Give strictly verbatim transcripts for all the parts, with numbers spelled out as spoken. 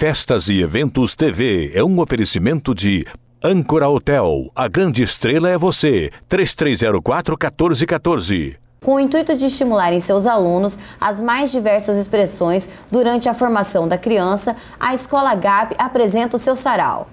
Festas e Eventos T V é um oferecimento de Âncora Hotel. A grande estrela é você. três três zero quatro, um quatro um quatro. Com o intuito de estimular em seus alunos as mais diversas expressões durante a formação da criança, a Escola Gap apresenta o seu sarau.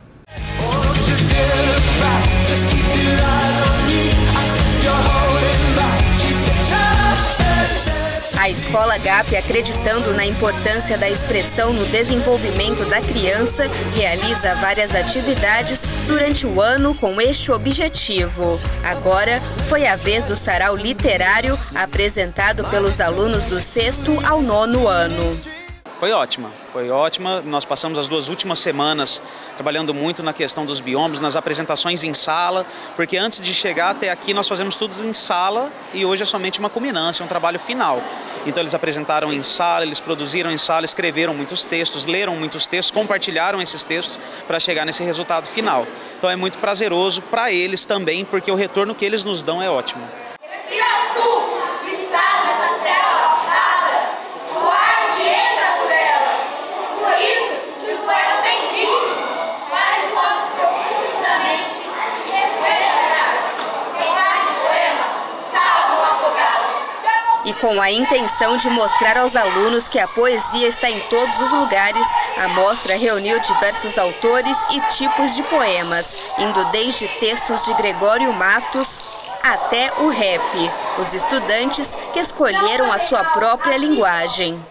A Escola Gap, acreditando na importância da expressão no desenvolvimento da criança, realiza várias atividades durante o ano com este objetivo. Agora, foi a vez do sarau literário apresentado pelos alunos do sexto ao nono ano. Foi ótima, foi ótima. Nós passamos as duas últimas semanas trabalhando muito na questão dos biomas, nas apresentações em sala, porque antes de chegar até aqui nós fazemos tudo em sala e hoje é somente uma culminância, um trabalho final. Então eles apresentaram em sala, eles produziram em sala, escreveram muitos textos, leram muitos textos, compartilharam esses textos para chegar nesse resultado final. Então é muito prazeroso para eles também, porque o retorno que eles nos dão é ótimo. E com a intenção de mostrar aos alunos que a poesia está em todos os lugares, a mostra reuniu diversos autores e tipos de poemas, indo desde textos de Gregório Matos até o rap. Os estudantes que escolheram a sua própria linguagem.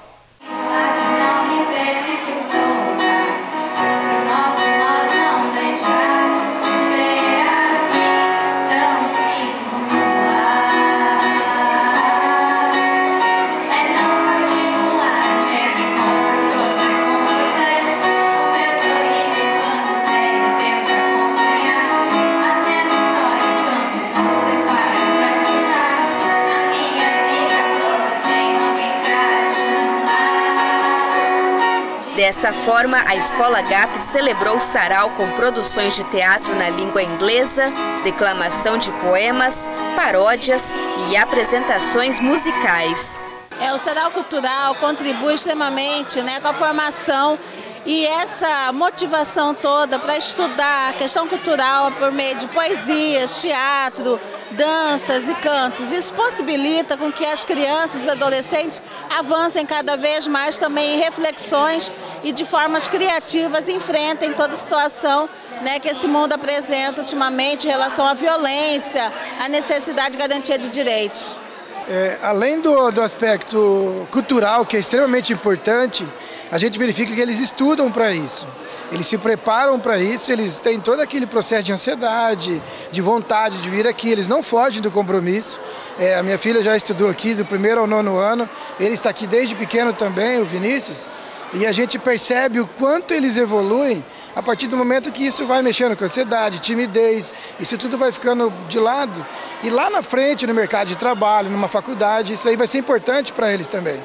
Dessa forma, a Escola Gap celebrou o sarau com produções de teatro na língua inglesa, declamação de poemas, paródias e apresentações musicais. É, o sarau cultural contribui extremamente, né, com a formação e essa motivação toda para estudar a questão cultural por meio de poesias, teatro, danças e cantos. Isso possibilita com que as crianças e os adolescentes avancem cada vez mais também em reflexões e de formas criativas enfrentem toda a situação, né, que esse mundo apresenta ultimamente em relação à violência, à necessidade de garantia de direitos. É, além do, do aspecto cultural, que é extremamente importante, a gente verifica que eles estudam para isso. Eles se preparam para isso, eles têm todo aquele processo de ansiedade, de vontade de vir aqui, eles não fogem do compromisso. É, a minha filha já estudou aqui do primeiro ao nono ano, ele está aqui desde pequeno também, o Vinícius, e a gente percebe o quanto eles evoluem a partir do momento que isso vai mexendo com ansiedade, timidez, isso tudo vai ficando de lado. E lá na frente, no mercado de trabalho, numa faculdade, isso aí vai ser importante para eles também.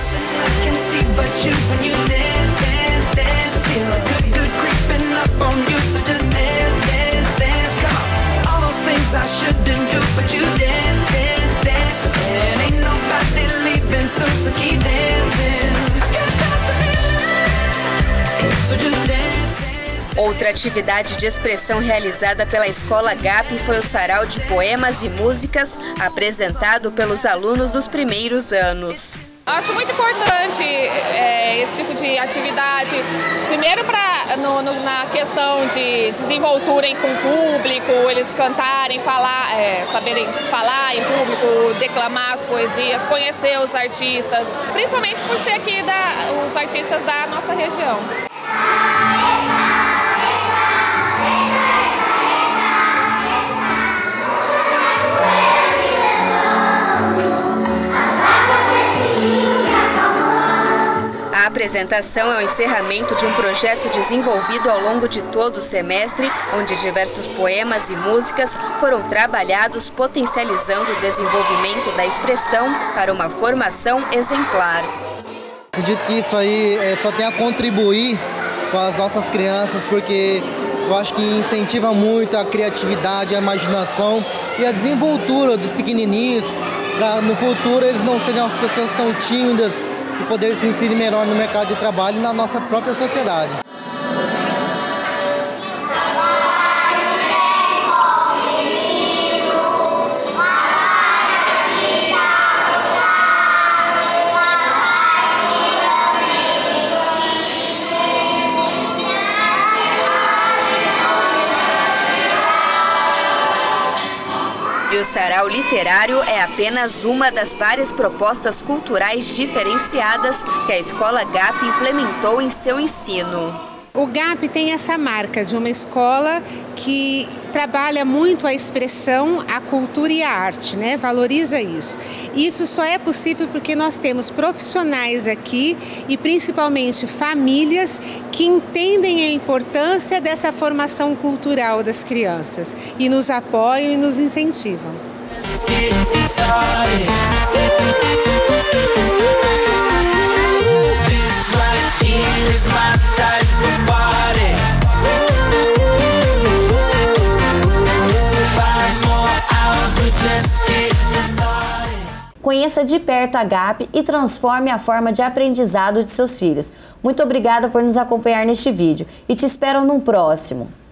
Outra atividade de expressão realizada pela Escola Gap foi o sarau de poemas e músicas apresentado pelos alunos dos primeiros anos. Acho muito importante é, esse tipo de atividade, primeiro pra, no, no, na questão de desenvoltura com o público, eles cantarem, falar, é, saberem falar em público, declamar as poesias, conhecer os artistas, principalmente por ser aqui da, os artistas da nossa região. A apresentação é o encerramento de um projeto desenvolvido ao longo de todo o semestre, onde diversos poemas e músicas foram trabalhados potencializando o desenvolvimento da expressão para uma formação exemplar. Acredito que isso aí é, só tem a contribuir com as nossas crianças, porque eu acho que incentiva muito a criatividade, a imaginação e a desenvoltura dos pequenininhos, para no futuro eles não sejam as pessoas tão tímidas, e poder se inserir melhor no mercado de trabalho e na nossa própria sociedade. E o Sarau Literário é apenas uma das várias propostas culturais diferenciadas que a Escola G A P implementou em seu ensino. O G A P tem essa marca de uma escola que trabalha muito a expressão, a cultura e a arte, né? Valoriza isso. Isso só é possível porque nós temos profissionais aqui e principalmente famílias que entendem a importância dessa formação cultural das crianças e nos apoiam e nos incentivam. Conheça de perto a G A P e transforme a forma de aprendizado de seus filhos. Muito obrigada por nos acompanhar neste vídeo e te espero num próximo.